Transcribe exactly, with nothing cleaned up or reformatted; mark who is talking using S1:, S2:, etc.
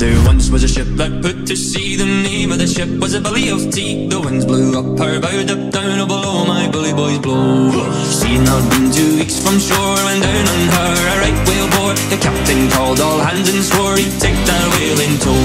S1: There once was a ship that put to sea. The name of the ship was a Billy of Tea. The winds blew up her bow, up down, oh below my bully boys blow. She had not been two weeks from shore when down on her a right whale bore. The captain called all hands and swore he'd take that whale in tow.